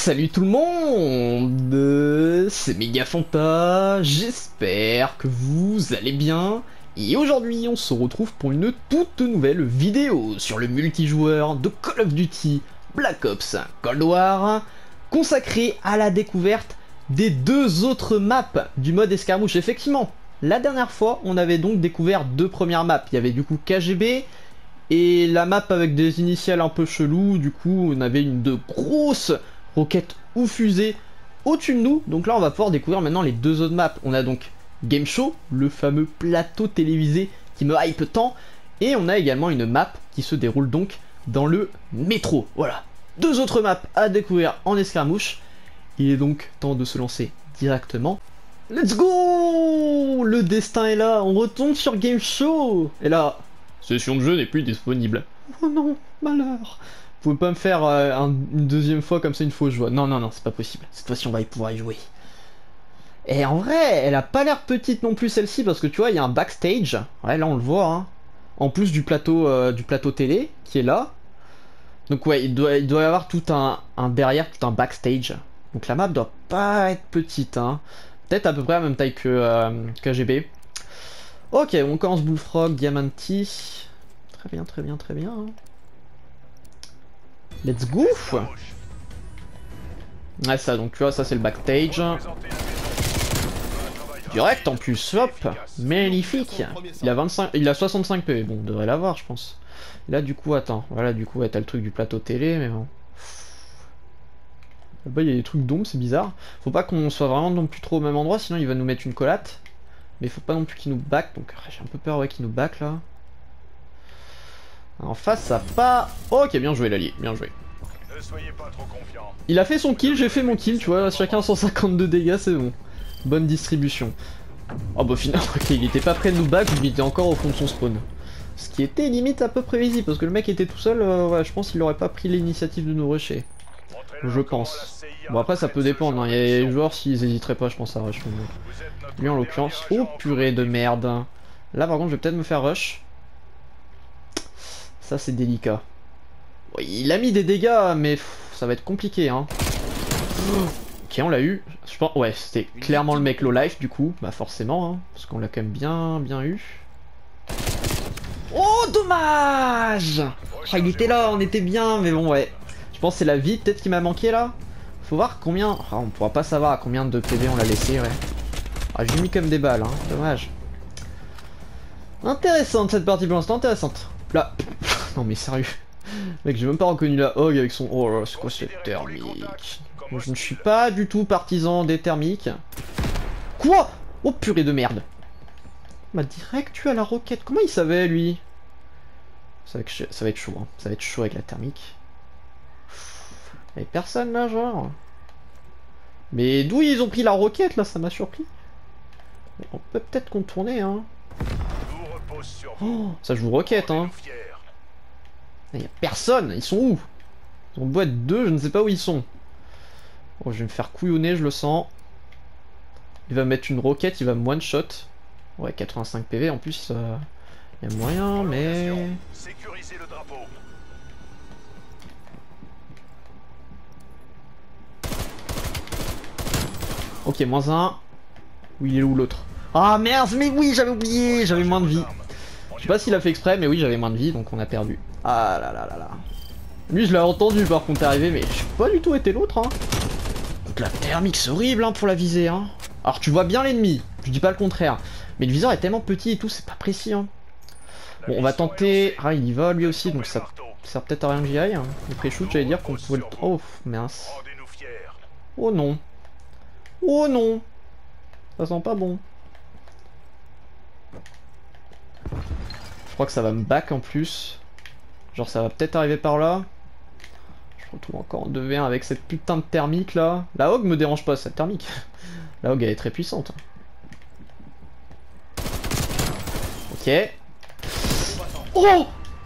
Salut tout le monde, c'est Megafanta, j'espère que vous allez bien. Et aujourd'hui on se retrouve pour une toute nouvelle vidéo sur le multijoueur de Call of Duty Black Ops Cold War, consacré à la découverte des deux autres maps du mode escarmouche. Effectivement, la dernière fois on avait donc découvert deux premières maps, il y avait du coup KGB et la map avec des initiales un peu chelous. Du coup on avait de grosses roquettes ou fusées au-dessus de nous. Donc là on va pouvoir découvrir maintenant les deux autres maps. On a donc Game Show, le fameux plateau télévisé qui me hype tant, et on a également une map qui se déroule donc dans le métro. Voilà, deux autres maps à découvrir en escarmouche. Il est donc temps de se lancer directement. Let's go! Le destin est là, on retombe sur Game Show. Et là, session de jeu n'est plus disponible. Oh non, malheur. Vous pouvez pas me faire une deuxième fois comme ça une fausse joie. Non, non, non, c'est pas possible. Cette fois-ci, on va pouvoir y jouer. Et en vrai, elle a pas l'air petite non plus celle-ci, parce que tu vois, il y a un backstage. Ouais, là on le voit, hein. En plus du plateau télé qui est là. Donc ouais, il doit y avoir tout un derrière, tout un backstage. Donc la map doit pas être petite, hein. Peut-être à peu près la même taille que KGB. Ok, on commence Bullfrog, Diamanti. Très bien, très bien, très bien. Let's go! Ouais, ça, donc tu vois, ça c'est le backstage. Direct en plus, hop! Magnifique! Il a 65 PV, bon, on devrait l'avoir, je pense. Là, du coup, attends, voilà, du coup, ouais, t'as le truc du plateau télé, mais bon. Là-bas, il y a des trucs d'ombre, c'est bizarre. Faut pas qu'on soit vraiment non plus trop au même endroit, sinon il va nous mettre une collate. Mais faut pas non plus qu'il nous back, donc j'ai un peu peur, ouais, qu'il nous back là. En face, ça pas. Ok, bien joué, l'allié, bien joué. Ne soyez pas trop confiant. Il a fait son kill, j'ai fait mon kill, tu vois, chacun 152 dégâts, c'est bon. Bonne distribution. Oh bah finalement, ok, il était pas près de nous back, il était encore au fond de son spawn. Ce qui était limite un peu prévisible, parce que le mec était tout seul, ouais, je pense qu'il aurait pas pris l'initiative de nous rusher. Je pense. Bon après ça peut dépendre, hein. Il y a des joueurs s'ils hésiteraient pas, je pense à rush. Lui en l'occurrence, oh purée de merde. Là par contre je vais peut-être me faire rush. Ça c'est délicat. Ouais, il a mis des dégâts mais ça va être compliqué, hein. Ok, on l'a eu. Je pense, ouais, c'était clairement le mec low life du coup, bah forcément, hein, parce qu'on l'a quand même bien eu. Oh dommage! Ah, il était là, on était bien, mais bon ouais. Je pense que c'est la vie peut-être qui m'a manqué là. Faut voir combien. Ah, on pourra pas savoir à combien de PV on l'a laissé, ouais. Ah, j'ai mis comme des balles, hein, dommage. Intéressante cette partie pour l'instant, intéressante. Là. Non mais sérieux. Mec, j'ai même pas reconnu la Hog avec son. Oh là, c'est quoi cette thermique? Moi, je ne suis pas du tout partisan des thermiques. Quoi? Oh purée de merde. Il m'a direct tué à la roquette. Comment il savait lui? Ça va être chaud, hein. Ça va être chaud avec la thermique. Y'a personne là, genre. Mais d'où ils ont pris la roquette là? Ça m'a surpris. Mais on peut peut-être contourner, hein. Oh, ça joue roquette, hein. Y'a personne, ils sont où? Ils ont boîte 2, je ne sais pas où ils sont. Oh, je vais me faire couillonner, je le sens. Il va mettre une roquette, il va me one shot. Ouais, 85 PV en plus, y a moyen, mais. Ok, moins 1. Oui, il est où l'autre? Ah merde, mais oui, j'avais oublié, j'avais moins de vie. Je sais pas s'il a fait exprès, mais oui, j'avais moins de vie, donc on a perdu. Ah là là là là. Lui, je l'ai entendu par contre arriver, mais je suis pas du tout été l'autre, hein. Donc la thermique, c'est horrible, hein, pour la visée, hein. Alors tu vois bien l'ennemi, je dis pas le contraire. Mais le viseur est tellement petit et tout, c'est pas précis, hein. Bon, on va tenter. Ah, il y va lui aussi, donc ça sert peut-être à rien que j'y aille, hein. Le pré-shoot, j'allais dire qu'on pouvait le. Oh, mince. Oh non. Oh non. Ça sent pas bon. Je crois que ça va me back en plus. Genre ça va peut-être arriver par là. Je retrouve encore en 2v1 avec cette putain de thermique là. La Hog me dérange pas, cette thermique. La Hog elle est très puissante. Ok. Oh!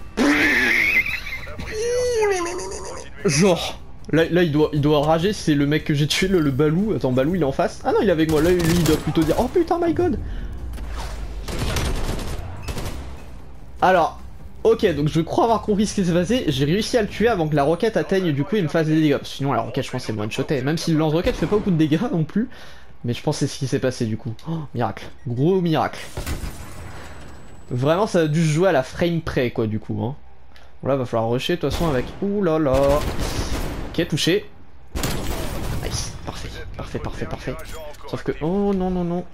Genre. Là il doit rager, c'est le mec que j'ai tué, le Balou. Attends, Balou il est en face. Ah non, il est avec moi. Là lui il doit plutôt dire oh putain my god. Alors, Ok, donc je crois avoir compris ce qui s'est passé. J'ai réussi à le tuer avant que la roquette atteigne du coup et me fasse des dégâts. Sinon la roquette je pense c'est one-shoté. Même si le lance-roquette fait pas beaucoup de dégâts non plus. Mais je pense que c'est ce qui s'est passé du coup. Oh, miracle. Gros miracle. Vraiment ça a dû se jouer à la frame près quoi du coup. Hein. Bon là va falloir rusher de toute façon avec... Ouh là là. Ok, touché. Nice. Parfait. Parfait, parfait, parfait. Sauf que... Oh non, non, non.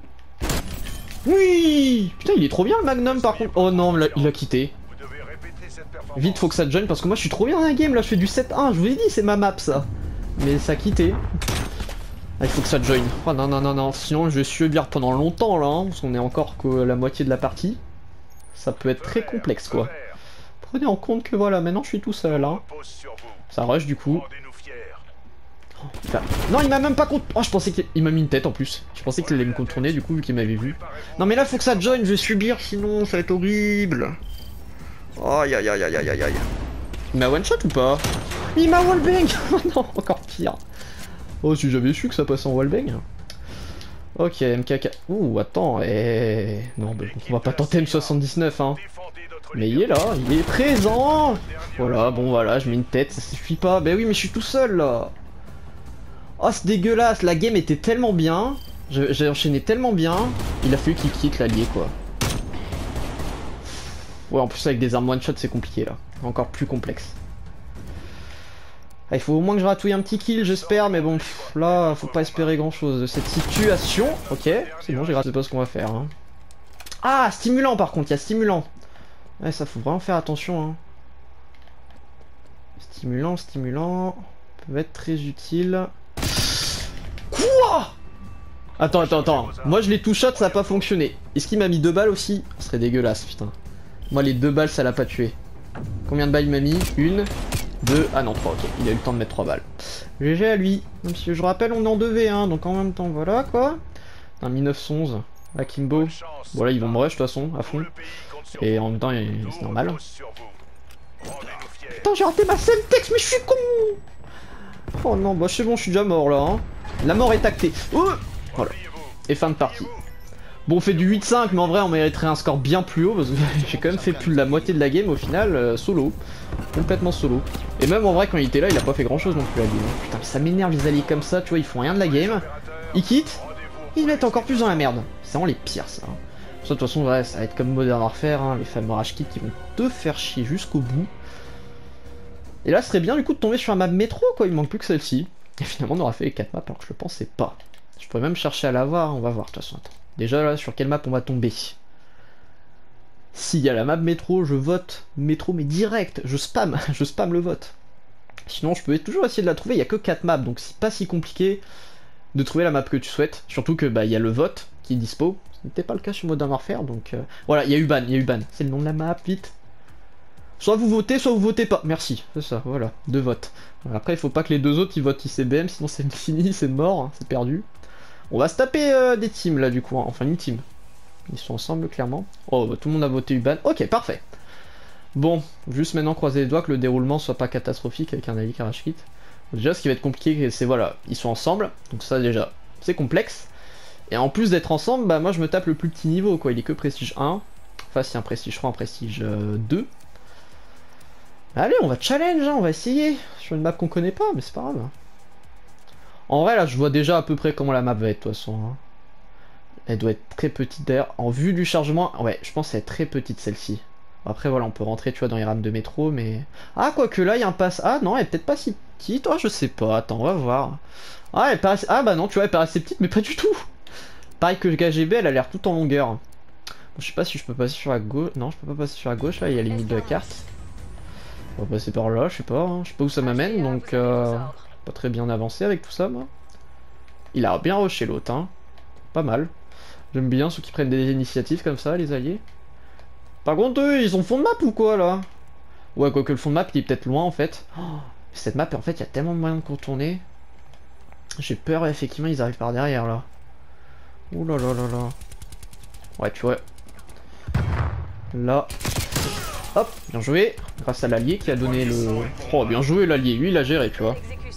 Oui. Putain il est trop bien le Magnum par contre. Oh non il a quitté. Vite faut que ça join parce que moi je suis trop bien dans la game là, je fais du 7-1, je vous ai dit c'est ma map ça. Mais ça a quitté. Ah, il faut que ça join. Oh non non non non, sinon je vais subir pendant longtemps là, hein, parce qu'on est encore que la moitié de la partie. Ça peut être très complexe quoi. Prenez en compte que voilà, maintenant je suis tout seul hein. Ça rush du coup. Non il m'a même pas contourné. Oh je pensais qu'il m'a mis une tête en plus. Je pensais qu'il allait me contourner du coup vu qu'il m'avait vu. Non mais là faut que ça join, je vais subir sinon ça va être horrible. Aïe aïe aïe aïe aïe aïe aïe. Il m'a one shot ou pas? Il m'a wallbang. Non encore pire. Oh si j'avais su que ça passait en wallbang. Ok MKK. Ouh attends non mais on va pas tenter M79 hein. Mais il est là, il est présent. Voilà bon voilà je mets une tête, ça suffit pas. Bah oui mais je suis tout seul là. Oh c'est dégueulasse, la game était tellement bien, j'ai enchaîné tellement bien, il a fallu qu'il quitte l'allié quoi. Ouais en plus avec des armes one shot c'est compliqué là, encore plus complexe. Ah, il faut au moins que je ratouille un petit kill j'espère, mais bon là faut pas espérer grand chose de cette situation. Ok, c'est bon j'ai raté pas ce qu'on va faire. Hein. Ah stimulant par contre, il y a stimulant. Ouais ça faut vraiment faire attention. Hein. Stimulant, peut être très utile. Quoi? Attends. Moi je l'ai two shot, ça a pas fonctionné. Est-ce qu'il m'a mis 2 balles aussi? Ce serait dégueulasse, putain. Moi les 2 balles ça l'a pas tué. Combien de balles il m'a mis? 1, 2, ah non 3, ok. Il a eu le temps de mettre 3 balles. GG à lui. Même si je rappelle on est en 2v1, donc en même temps voilà quoi. Un 1911, Akimbo. Bon là ils vont me rush de toute façon, à fond. Et en même temps c'est normal. Putain j'ai raté ma scène texte mais je suis con. Oh non bah c'est bon je suis déjà mort là hein. La mort est actée. Oh voilà. Et fin de partie. Bon on fait du 8-5 mais en vrai on mériterait un score bien plus haut parce que j'ai quand même fait plus de la moitié de la game au final solo. Complètement solo. Et même en vrai quand il était là il a pas fait grand chose non plus à lui. Putain mais ça m'énerve les alliés comme ça tu vois ils font rien de la game. Ils quittent. Ils mettent encore plus dans la merde. C'est vraiment les pires ça. Ça de toute façon ouais, ça va être comme Modern Warfare hein, les fameux rage kits qui vont te faire chier jusqu'au bout. Et là ce serait bien du coup de tomber sur un map métro quoi, il manque plus que celle-ci. Et finalement on aura fait les 4 maps alors que je le pensais pas. Je pourrais même chercher à la voir, on va voir de toute façon. Attends. Déjà là sur quelle map on va tomber. S'il y a la map métro, je vote métro mais direct, je spam le vote. Sinon je peux toujours essayer de la trouver, il n'y a que 4 maps donc c'est pas si compliqué de trouver la map que tu souhaites. Surtout que bah il y a le vote qui est dispo, ce n'était pas le cas sur Modern Warfare donc voilà, il y a eu ban, c'est le nom de la map, vite. Soit vous votez pas. Merci, c'est ça, voilà, 2 votes. Après, il faut pas que les 2 autres ils votent ICBM, sinon c'est fini, c'est mort, hein, c'est perdu. On va se taper des teams là du coup, hein. Enfin une team. Ils sont ensemble clairement. Oh, bah, tout le monde a voté Uban. Ok, parfait. Bon, juste maintenant croiser les doigts que le déroulement soit pas catastrophique avec un allié Rage Kit. Déjà, ce qui va être compliqué, c'est voilà, ils sont ensemble, donc ça déjà, c'est complexe. Et en plus d'être ensemble, bah moi je me tape le plus petit niveau quoi, il est que prestige 1. Enfin, si un prestige 3, un prestige 2. Allez, on va challenge, hein, on va essayer. Sur une map qu'on connaît pas, mais c'est pas grave. En vrai, là, je vois déjà à peu près comment la map va être, de toute façon. Hein. Elle doit être très petite, d'ailleurs. En vue du chargement, ouais, je pense qu'elle est très petite, celle-ci. Après, voilà, on peut rentrer, tu vois, dans les rames de métro, mais... Ah, quoique là, il y a un pass... Ah, non, elle est peut-être pas si petite. Oh, je sais pas. Attends, on va voir. Ah, elle paraît... Ah, bah non, tu vois, elle paraît assez petite, mais pas du tout. Pareil que le KGB, elle a l'air tout en longueur. Bon, je sais pas si je peux passer sur la gauche. Non, je peux pas passer sur la gauche, là, il y a les limites de la carte. On va passer par là, je sais pas, hein. Je sais pas où ça m'amène, donc pas très bien avancé avec tout ça, moi. Il a bien rushé l'autre, hein. Pas mal. J'aime bien ceux qui prennent des initiatives comme ça, les alliés. Par contre, eux, ils ont fond de map ou quoi, là? Ouais, quoique le fond de map, il est peut-être loin, en fait. Oh, cette map, en fait, il y a tellement de moyens de contourner. J'ai peur, effectivement, ils arrivent par derrière, là. Ouh là là là là. Ouais, tu vois. Là... Hop, bien joué, grâce à l'allié qui a donné le... Oh, bien joué l'allié, lui il a géré, tu vois.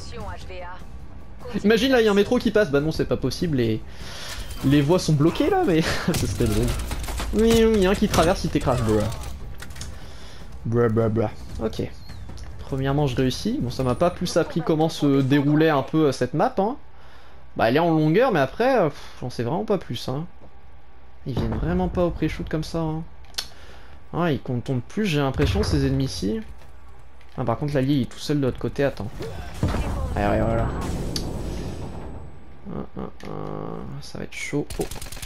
Imagine là, il y a un métro qui passe, bah non c'est pas possible, les voies sont bloquées là, mais ce serait drôle. Oui, il y a un qui traverse, il t'écrase, bro. Blablabla. Ok. Premièrement, je réussis. Bon, ça m'a pas plus appris comment se déroulait un peu cette map, hein. Bah, elle est en longueur, mais après, j'en sais vraiment pas plus, hein. Ils viennent vraiment pas au pré-shoot comme ça, hein. Ah, ils contournent plus, j'ai l'impression, ces ennemis-ci. Ah, par contre, l'allié, il est tout seul de l'autre côté, attends. Ouais, ouais, voilà. Ça va être chaud. Oh.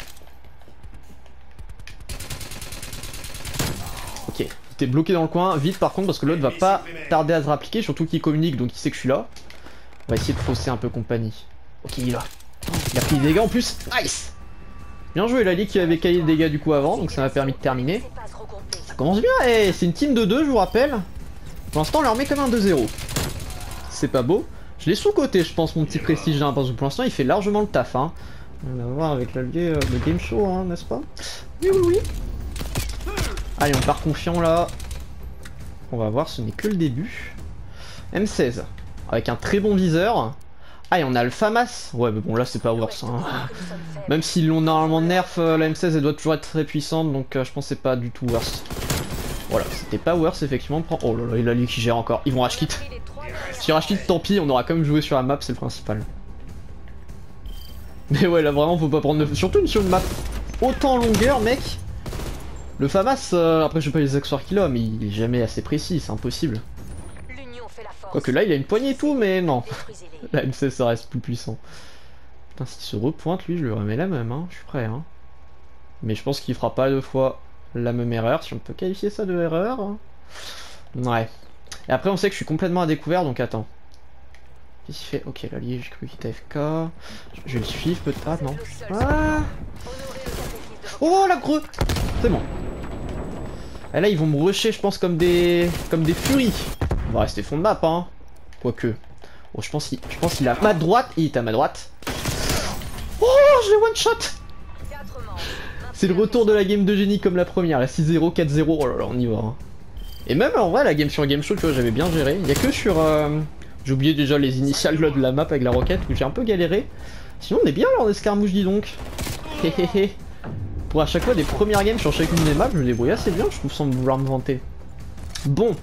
Ok, t'es bloqué dans le coin, vite par contre, parce que l'autre va pas tarder à se rappliquer, surtout qu'il communique, donc il sait que je suis là. On va essayer de fausser un peu compagnie. Ok, il est là. Il a pris des dégâts en plus. Nice. Bien joué, l'allié qui avait caillé des dégâts du coup avant, donc ça m'a permis de terminer. Ça commence bien, hey, c'est une team de 2, je vous rappelle. Pour l'instant, on leur met comme un 2-0. C'est pas beau. Je l'ai sous-côté, je pense, mon petit prestige, hein, parce que pour l'instant, il fait largement le taf. Hein. On va voir avec l'allié le game show, hein, n'est-ce pas? Oui, oui, oui. Allez, on part confiant là. On va voir, ce n'est que le début. M16, avec un très bon viseur. Ah, et on a le FAMAS. Ouais, mais bon, là, c'est pas worse. Hein. Même s'ils l'ont normalement nerf, la M16, elle doit toujours être très puissante, donc je pense que c'est pas du tout worse. Voilà, c'était pas worse, effectivement. Oh là là, il a lui qui gère encore. Ils vont rush kit. Si rush kit, tant pis, on aura quand même joué sur la map, c'est le principal. Mais ouais, là, vraiment, faut pas prendre... Surtout sur une map autant en longueur, mec. Le FAMAS, après, je sais pas les accessoires qu'il a, mais il est jamais assez précis, c'est impossible. Quoique là, il a une poignée et tout, mais non. La M16, ça reste plus puissant. Putain, s'il se repointe, lui, je lui remets la même, hein. Je suis prêt, hein. Mais je pense qu'il fera pas deux fois la même erreur, si on peut qualifier ça de erreur. Ouais. Et après, on sait que je suis complètement à découvert, donc attends. Qu'est-ce qu'il fait? Ok, l'allié, j'ai cru qu'il était AFK. Je vais le suivre, peut-être. Ah, non. Ah. Oh, la creux. C'est bon. Et là, ils vont me rusher, je pense, comme des furies. On va rester fond de map, hein. Quoique. Oh, je pense qu'il a ma droite. Il est à ma droite. Oh, je l'ai one shot. C'est le retour de la game de génie comme la première. La 6-0, 4-0. Oh là là, on y va. Hein. Et même en vrai, la game sur Game Show, tu vois, j'avais bien géré. Il y a que sur. J'ai oublié déjà les initiales de la map avec la roquette où j'ai un peu galéré. Sinon, on est bien là en escarmouche, dis donc. Héhéhé. Pour à chaque fois des premières games sur chacune des maps, je me débrouille assez bien, je trouve, sans vouloir me vanter. Bon.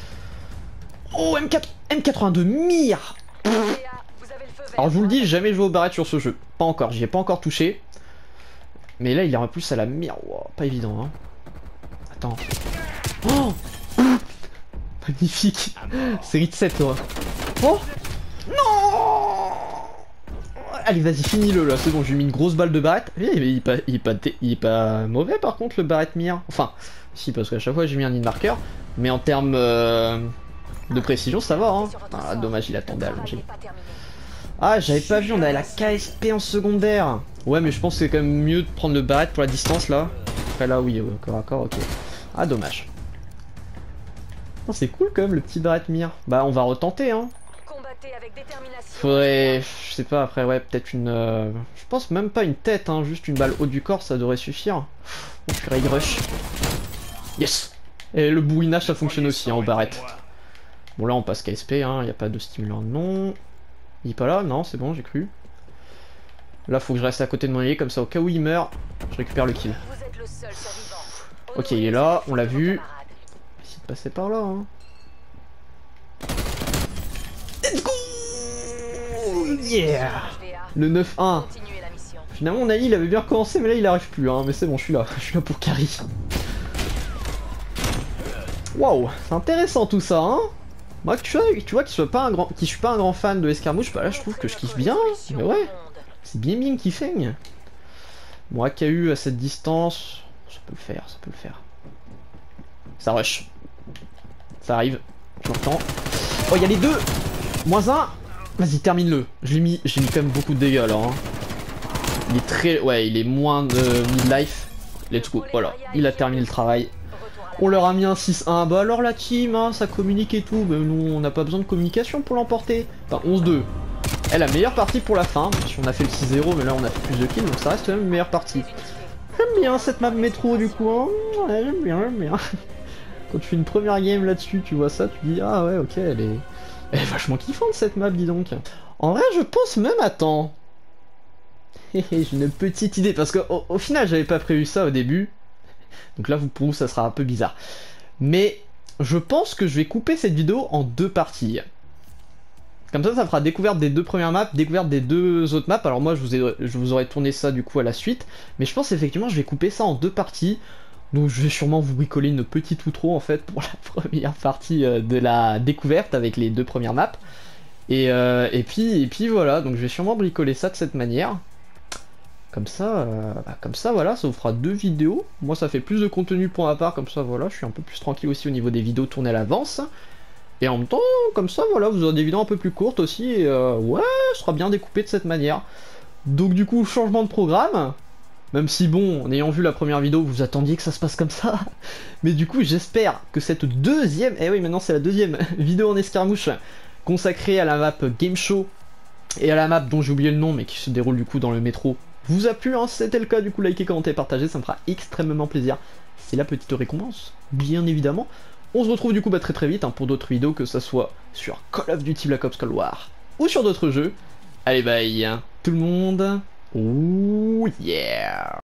Oh, M82 mire. Alors je vous le dis, j'ai jamais joué au barrette sur ce jeu. Pas encore, j'y ai pas encore touché. Mais là, il est en plus à la mire. Wow, pas évident, hein. Attends. Oh. Magnifique. Série de 7, toi. Oh. Non. Allez, vas-y, finis-le là, c'est bon, j'ai mis une grosse balle de barrette. Il est pas mauvais par contre, le barrette mire. Enfin, si, parce qu'à chaque fois j'ai mis un hit marker. Mais en termes de précision, ça va, hein. Ah, dommage, il attendait à allonger. Ah, j'avais pas vu, on avait la KSP en secondaire. Ouais, mais je pense que c'est quand même mieux de prendre le barrette pour la distance là. Après là, oui, corps à corps, ok. Ah, dommage. C'est cool quand même le petit barrette mire. Bah, on va retenter, hein. Faudrait, je sais pas, après ouais, peut-être une... je pense même pas une tête, hein, juste une balle haut du corps, ça devrait suffire. Oh purée, il rush. Yes. Et le bourrinage, ça fonctionne aussi, hein, au barrette. Bon là on passe KSP, hein, y a pas de stimulant, non. Il est pas là? Non, c'est bon, j'ai cru. Là faut que je reste à côté de mon allié, comme ça au cas où il meurt, je récupère le kill. Ok, il est là, on l'a vu. Essaye de passer par là, hein. Let's go! Yeah! Le 9-1. Finalement mon allié il avait bien recommencé mais là il arrive plus, hein. Mais c'est bon, je suis là pour carry. Waouh, c'est intéressant tout ça, hein. Moi tu vois que je suis pas un grand fan de escarmouche, bah là je trouve que je kiffe bien. Mais ouais, c'est bien bien qui feigne. Bon, AKU à cette distance, ça peut le faire, ça peut le faire. Ça rush. Ça arrive, je l'entends. Oh, il y a les deux. Moins un. Vas-y, termine-le. J'ai mis quand même beaucoup de dégâts alors. Hein. Il est très... Ouais, il est moins de mid-life. Let's go, voilà. Il a terminé le travail. On leur a mis un 6-1. Bah alors la team, hein, ça communique et tout. Bah, nous, on n'a pas besoin de communication pour l'emporter. Enfin, 11-2. Elle, la meilleure partie pour la fin. On a fait le 6-0, mais là, on a fait plus de kills. Donc ça reste quand même une meilleure partie. J'aime bien cette map métro, du coup. Hein. Ouais, j'aime bien. Quand tu fais une première game là-dessus, tu vois ça, tu dis, ah ouais, ok, elle est vachement kiffante cette map, dis donc. En vrai, je pense même, attends. J'ai une petite idée, parce qu'au final, j'avais pas prévu ça au début. Donc là, pour vous, ça sera un peu bizarre. Mais je pense que je vais couper cette vidéo en 2 parties. Comme ça fera découverte des 2 premières maps, découverte des 2 autres maps. Alors moi, je vous aurais tourné ça du coup à la suite. Mais je pense effectivement, je vais couper ça en 2 parties. Donc je vais sûrement vous bricoler une petite outro en fait pour la première partie de la découverte avec les 2 premières maps. Et puis voilà, donc je vais sûrement bricoler ça de cette manière. Comme ça, voilà, ça vous fera 2 vidéos. Moi ça fait plus de contenu pour ma part, comme ça voilà, je suis un peu plus tranquille aussi au niveau des vidéos tournées à l'avance. Et en même temps, comme ça voilà, vous aurez des vidéos un peu plus courtes aussi, et ouais, ce sera bien découpé de cette manière. Donc du coup, changement de programme. Même si bon, en ayant vu la première vidéo, vous attendiez que ça se passe comme ça. Mais du coup, j'espère que cette deuxième, eh oui maintenant c'est la deuxième vidéo en escarmouche, consacrée à la map Game Show, et à la map dont j'ai oublié le nom, mais qui se déroule du coup dans le métro, vous a plu, hein. Si c'était le cas, du coup, likez, commentez, partagez, ça me fera extrêmement plaisir. C'est la petite récompense, bien évidemment. On se retrouve du coup très vite hein, pour d'autres vidéos, que ça soit sur Call of Duty Black Ops Cold War ou sur d'autres jeux. Allez bye, hein, tout le monde. Oh yeah.